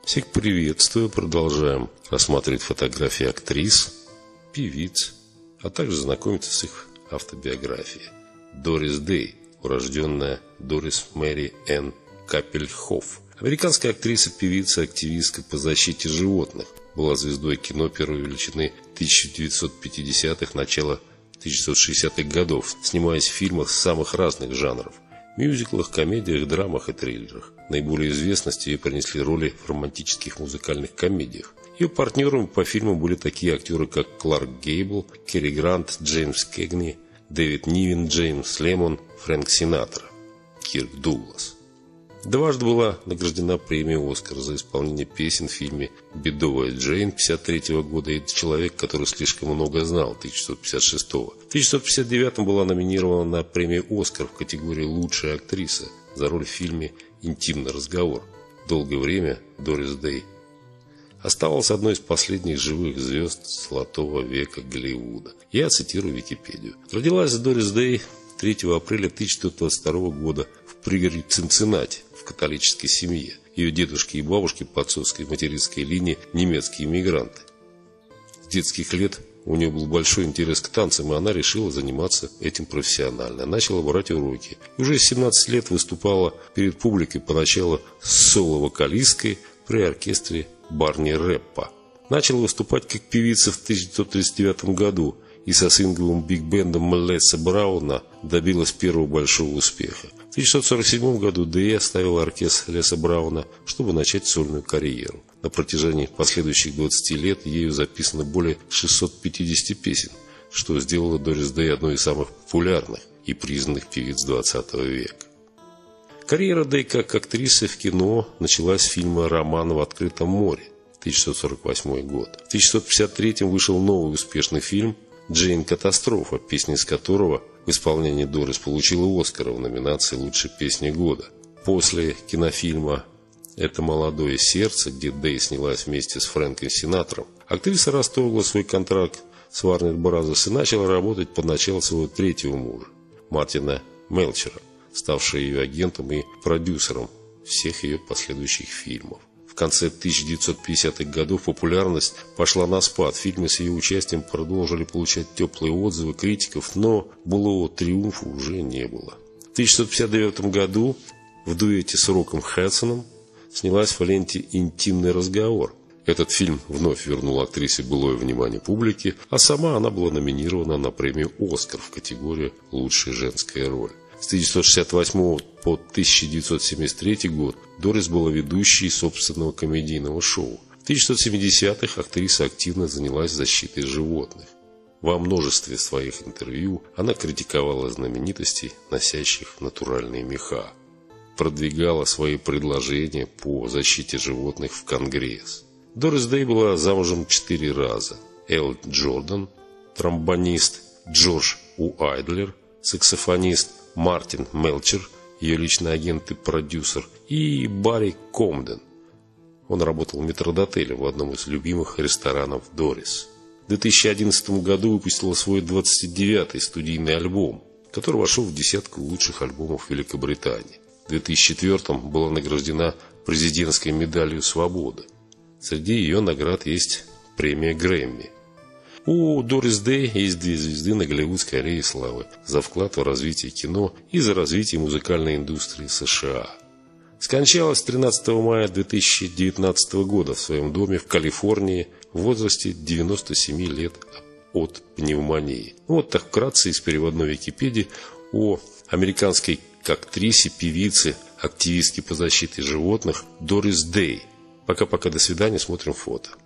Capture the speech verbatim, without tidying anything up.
Всех приветствую. Продолжаем рассматривать фотографии актрис, певиц, а также знакомиться с их автобиографией. Дорис Дэй, урожденная Дорис Мэри Энн Капельхоф. Американская актриса, певица, активистка по защите животных. Была звездой кино первой величины тысяча девятьсот пятидесятых, начала тысяча девятьсот шестидесятых годов, снимаясь в фильмах самых разных жанров. Мюзиклах, комедиях, драмах и триллерах. Наиболее известности ей принесли роли в романтических музыкальных комедиях. Ее партнерами по фильму были такие актеры, как Кларк Гейбл, Керри Грант, Джеймс Кэгни, Дэвид Нивен, Джеймс Лемон, Фрэнк Синатра, Кирк Дуглас. Дважды была награждена премией «Оскар» за исполнение песен в фильме «Бедовая Джейн» пятьдесят третьего года и «Человек, который слишком много знал» тысяча девятьсот пятьдесят шестого. В тысяча девятьсот пятьдесят девятом была номинирована на премию «Оскар» в категории «Лучшая актриса» за роль в фильме «Интимный разговор». Долгое время Дорис Дэй оставалась одной из последних живых звезд золотого века Голливуда. Я цитирую Википедию. Родилась Дорис Дэй третьего апреля тысяча девятьсот двадцать второго года в пригороде Цинциннати в католической семье. Ее дедушки и бабушки по отцовской и материнской линии немецкие иммигранты. С детских лет у нее был большой интерес к танцам, и она решила заниматься этим профессионально. Начала брать уроки. И уже с семнадцати лет выступала перед публикой поначалу с соло-вокалисткой при оркестре Барни Рэппа. Начала выступать как певица в тысяча девятьсот тридцать девятом году и со свинговым биг-бендом Леса Брауна добилась первого большого успеха. В тысяча девятьсот сорок седьмом году Дэй оставила оркестр Леса Брауна, чтобы начать сольную карьеру. На протяжении последующих двадцати лет ею записано более шестисот пятидесяти песен, что сделало Дорис Дэй одной из самых популярных и признанных певиц двадцатого века. Карьера Дэй как актрисы в кино началась с фильма «Роман в открытом море» тысяча девятьсот сорок восьмой год. В тысяча девятьсот пятьдесят третьем вышел новый успешный фильм «Джейн Катастрофа», песня из которого в исполнении Дорис получила Оскара в номинации «Лучшая песня года». После кинофильма «Это молодое сердце», где Дэй снялась вместе с Фрэнком Синатром, актриса расторгла свой контракт с Warner Brothers и начала работать под началом своего третьего мужа, Мартина Мелчера, ставшего ее агентом и продюсером всех ее последующих фильмов. В конце тысяча девятьсот пятидесятых годов популярность пошла на спад. Фильмы с ее участием продолжили получать теплые отзывы критиков, но былого триумфа уже не было. В тысяча девятьсот пятьдесят девятом году в дуэте с Роком Хадсоном снялась в ленте «Интимный разговор». Этот фильм вновь вернул актрисе былое внимание публики, а сама она была номинирована на премию «Оскар» в категории «Лучшая женская роль». С тысяча девятьсот шестьдесят восьмого по тысяча девятьсот семьдесят третий год Дорис была ведущей собственного комедийного шоу. В тысяча девятьсот семидесятых актриса активно занялась защитой животных. Во множестве своих интервью она критиковала знаменитостей, носящих натуральные меха. Продвигала свои предложения по защите животных в Конгресс. Дорис Дэй была замужем четыре раза. Эл Джордан, тромбонист, Джордж Уайдлер, саксофонист Мартин Мелчер, ее личный агент и продюсер, и Барри Комден. Он работал метрдотелем в одном из любимых ресторанов Дорис. В две тысячи одиннадцатом году выпустила свой двадцать девятый студийный альбом, который вошел в десятку лучших альбомов Великобритании. В две тысячи четвёртом была награждена президентской медалью «Свободы». Среди ее наград есть премия Грэмми. У Дорис Дэй есть две звезды на Голливудской аллее славы за вклад в развитие кино и за развитие музыкальной индустрии США. Скончалась тринадцатого мая две тысячи девятнадцатого года в своем доме в Калифорнии в возрасте девяноста семи лет от пневмонии. Вот так вкратце из переводной Википедии о американской актрисе, певице, активистке по защите животных Дорис Дэй. Пока-пока, до свидания, смотрим фото.